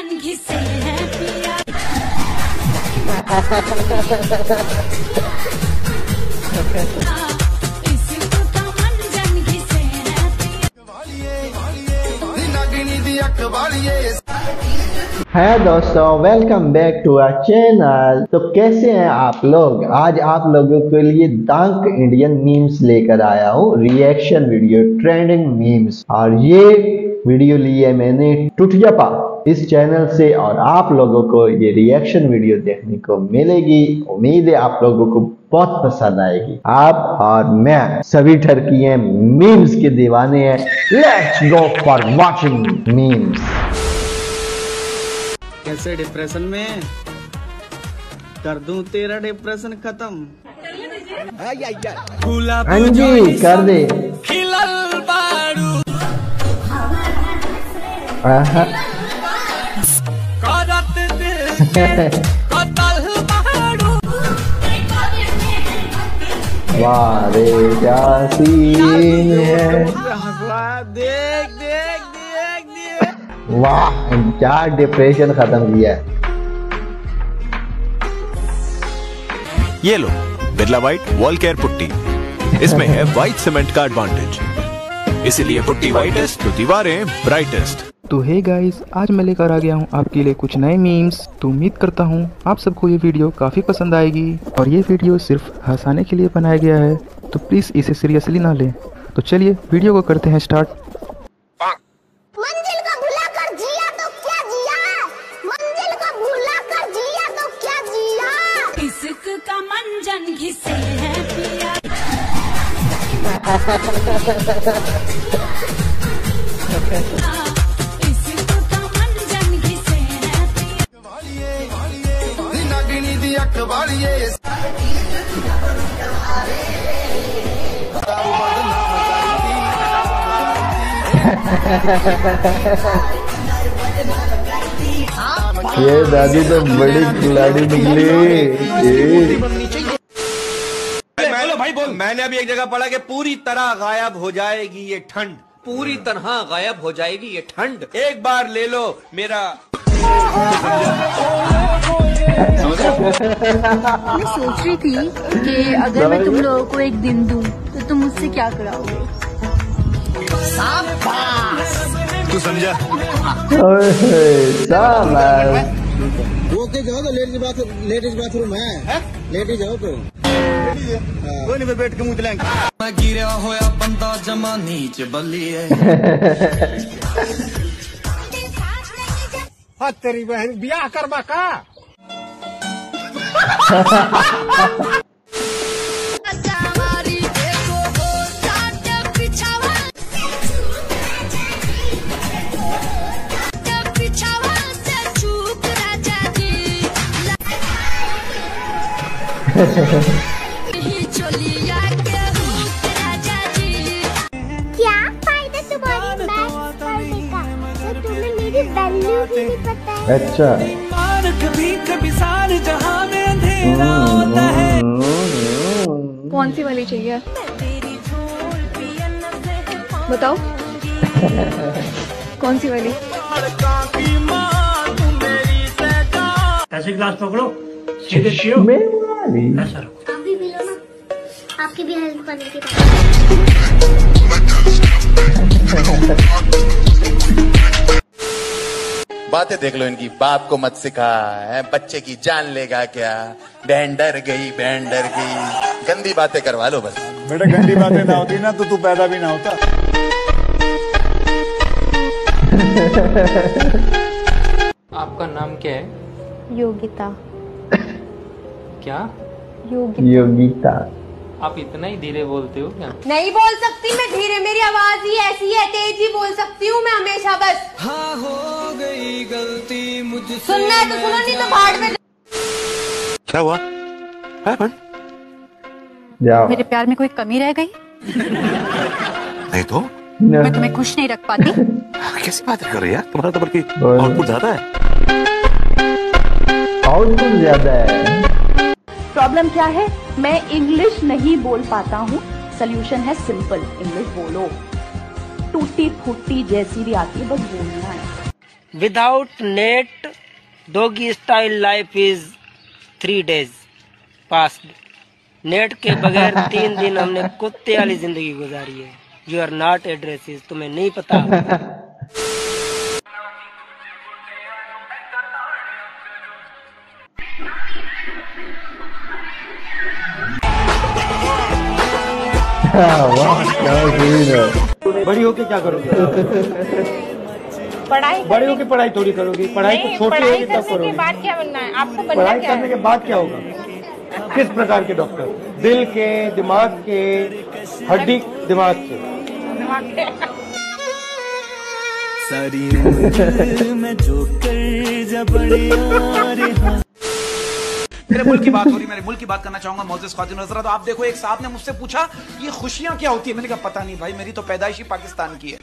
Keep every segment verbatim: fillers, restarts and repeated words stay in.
मंजन घिसे हैं पिया। इसको तो मंजन घिसे हैं पिया। है दोस्तों, welcome back to our channel. तो कैसे हैं आप लोग? आज आप लोगों के लिए दंक इंडियन मीम्स लेकर आया हूँ, रिएक्शन वीडियो, ट्रेंडिंग मीम्स। और ये वीडियो ली है मैंने टुटियापा इस चैनल से, और आप लोगों को ये रिएक्शन वीडियो देखने को मिलेगी। उम्मीद है आप लोगों को बहुत पसंद आएगी। आप और मैं सभी ठरकी हैं, मीम्स के दीवाने हैं। Let's go for watching memes. कैसे डिप्रेशन में कर दूं तेरा डिप्रेशन खत्म। हाँ जी, कर दे। वाह रे क्या सीन है। देख देख देख देख वाह, क्या डिप्रेशन खत्म किया है। ये लो Birla white wall care putty. इसमें है व्हाइट सीमेंट का एडवांटेज, इसीलिए पुट्टी व्हाइटेस्ट तो दीवारें ब्राइटेस्ट। तो हे गाइस, आज मैं लेकर आ गया हूँ आपके लिए कुछ नए मीम्स। तो उम्मीद करता हूँ आप सबको ये वीडियो काफ़ी पसंद आएगी। और ये वीडियो सिर्फ हंसाने के लिए बनाया गया है, तो प्लीज़ इसे सीरियसली ना लें। तो चलिए वीडियो को करते हैं स्टार्ट। मंजिल को भुला कर जिया तो क्या जिया, मंजिल को भुला कर जिया तो क्या जिया। इश्क का मंजन घिसे हैं पिया। इसको तो मंजन घिसे हैं ये दादी तो बड़ी खिलाड़ी निकली। बोलो भाई बोल। मैंने अभी एक जगह पढ़ा कि पूरी तरह गायब हो जाएगी ये ठंड, पूरी तरह गायब हो जाएगी ये ठंड। एक बार ले लो मेरा। मैं सोच रही थी कि अगर मैं तुम लोगों को एक दिन दूं तो तुम मुझसे क्या कराओगे। तू समझा? ओके जाओ तो लेडीज बाथरूम, लेडीज बाथरूम है, लेडीज जाओ तो कोई नहीं, बैठ के मुंह चलेंगे। मैं गिरा होया बंदा जमा नीच बल्ली हाँ तेरी बहन ब्याह करवा का। क्या फायदा तुम्हारी मैथ पढ़ने का, तो तुम्हें मेरी वैल्यू ही नहीं पता है। अच्छा, कभी कभी सारे जहां में अंधेरा होता है। कौन सी वाली चाहिए बताओ। कौन सी वाली? ऐसे ग्लास पकड़ो, सीधे शिव ऐसा रखो। आप भी पी लो ना, आपकी भी हेल्प करने की बातें देख लो इनकी, बाप को मत सिखा है, बच्चे की जान लेगा क्या, बहन डर गई, बहन डर गई, गंदी बातें करवा लो बस। बेटा गंदी बातें ना होती ना तो तू पैदा भी ना होता। आपका नाम क्या है? योगिता। क्या? योगिता। योगिता। आप इतना ही धीरे बोलते हो क्या? नहीं बोल सकती मैं धीरे, मेरी आवाज ही ऐसी है, तेज ही बोल सकती हूँ मैं हमेशा। बस हाँ हो गई गलती मुझसे। सुनना है तो सुनो, नहीं तो भाड़ में क्या हुआ? जाओ। मेरे प्यार में कोई कमी रह गई? नहीं तो मैं तुम्हें खुश नहीं रख पाती। कैसी बात कर रही है यार, तुम्हारा तो बल्कि आउटपुट ज्यादा है। आउटपुट ज्यादा है। प्रॉब्लम क्या है? मैं इंग्लिश नहीं बोल पाता हूँ। सोल्यूशन है सिंपल, इंग्लिश बोलो। टूटी फूटी जैसी भी आती है, बस बोलना है। Without net doggy style life is three days past. Net के बगैर तीन दिन हमने कुत्ते वाली जिंदगी गुजारी है। यू आर नॉट एड्रेसेस, तुम्हें नहीं पता। बड़ी होके क्या करोगे? पढ़ाई बड़ी होके पढ़ाई थोड़ी करोगी। पढ़ाई तो छोटी होगी तब करोगी। बाद क्या बनना है आपको? बनना पढ़ाई क्या करने है? के बाद क्या होगा? किस प्रकार के डॉक्टर? दिल के, दिमाग के, हड्डी दिमाग के? सारी उम्र में जो कर जबड़िया मेरे मुल्क की बात हो रही, मेरे मुल्क की बात करना चाहूंगा। मोजेस खातिन नजरा, तो आप देखो, एक साहब ने मुझसे पूछा ये खुशियां क्या होती है। मैंने कहा पता नहीं भाई, मेरी तो पैदाइश ही पाकिस्तान की है।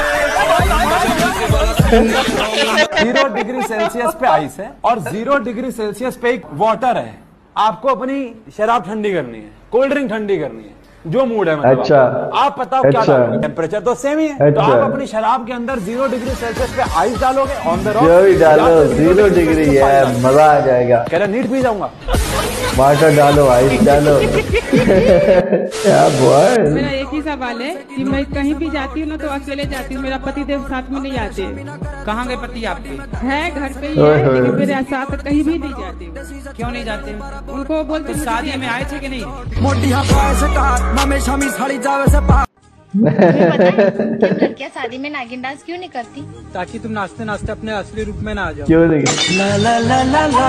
जीरो डिग्री सेल्सियस पे आइस है और जीरो डिग्री सेल्सियस पे एक वाटर है। आपको अपनी शराब ठंडी करनी है, कोल्ड ड्रिंक ठंडी करनी है, जो मूड है मतलब। अच्छा। आप बताओ अच्छा। क्या डालोगे? टेम्परेचर तो सेम ही है। अच्छा। तो आप अपनी शराब के अंदर जीरो डिग्री सेल्सियस पे आइस डालोगे ऑन द रॉक? जो भी डालो, जीरो डिग्री है, मजा आ जाएगा। कह रहा नीट पी जाऊंगा। वाटर डालो, आइस डालो। क्या बॉय। मेरा एक ही सवाल है कि मैं कहीं भी जाती हूँ ना तो अकेले जाती हूँ, मेरा पति देव साथ में नहीं आते। कहाँ गए पति आपके? है घर पे ही है, लेकिन मेरे साथ कहीं भी नहीं जाते। क्यों नहीं जाते? उनको बोलते तो शादी में आए थे कि नहीं? लड़कियाँ शादी में नागिन डांस क्यों नहीं करती? ताकि तुम नाचते नाचते अपने असली रूप में ना आ जाओ। क्यों नहीं? ला ला ला ला ला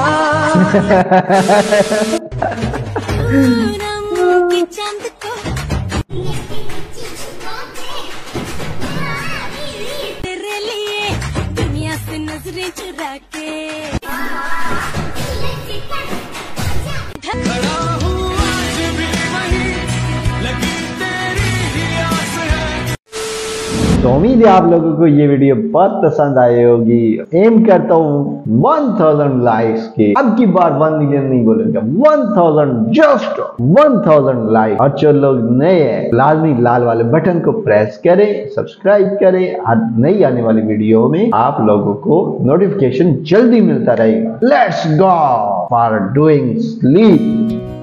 चंद को तेरे लिए दुनिया से नजरें चुरा के खड़ा हूँ आज भी वहीं, लगी तेरी ही आस है। तो उम्मीद है आप लोगों को ये वीडियो बहुत पसंद आई होगी। एम करता हूँ वन थाउजेंड लाइक्स की। अब की बार वन मिलियन नहीं बोलूंगा, one thousand, just one thousand like. और जो लोग नए हैं लाजमी लाल वाले बटन को प्रेस करें, सब्सक्राइब करें। हर नई आने वाली वीडियो में आप लोगों को नोटिफिकेशन जल्दी मिलता रहेगा। Let's go for doing sleep.